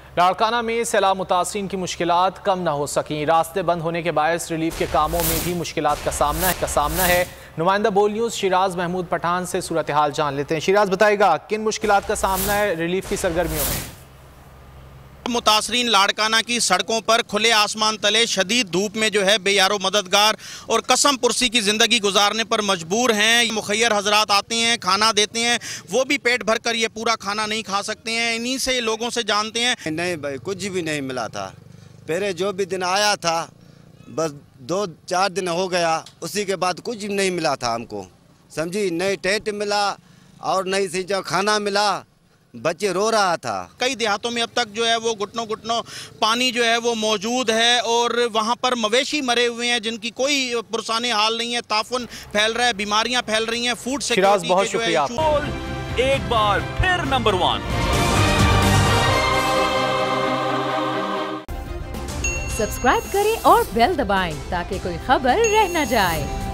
लाड़काना में सैलाब मुतासिरीन की मुश्किलात कम न हो सकीं। रास्ते बंद होने के बायस रिलीफ के कामों में भी मुश्किलात का सामना है। नुमाइंदा बोल न्यूज़ शिराज महमूद पठान से सूरत हाल जान लेते हैं। शिराज, बताएगा किन मुश्किलात का सामना है रिलीफ की सरगर्मियों में? मुतासरीन लाड़काना की सड़कों पर खुले आसमान तले शदीद धूप में जो है बेयारो मददगार और कसम पुरसी की ज़िंदगी गुजारने पर मजबूर हैं। मुखैर हजरात आते हैं, खाना देते हैं, वो भी पेट भर कर ये पूरा खाना नहीं खा सकते हैं। इन्हीं से लोगों से जानते हैं। नहीं भाई, कुछ भी नहीं मिला था। पहले जो भी दिन आया था बस 2-4 दिन हो गया, उसी के बाद कुछ भी नहीं मिला था हमको, समझी। नहीं टेंट मिला और नहीं सी जो खाना मिला, बच्चे रो रहा था। कई देहातों में अब तक जो है वो घुटनों घुटनों पानी जो है वो मौजूद है और वहाँ पर मवेशी मरे हुए हैं जिनकी कोई पुरसाने हाल नहीं है। ताफुन फैल रहा है, बीमारियां फैल रही हैं। फूड सिक्योरिटी बहुत शुक्रिया। एक बार फिर नंबर 1 सब्सक्राइब करें और बेल दबाएं ताकि कोई खबर रह न जाए।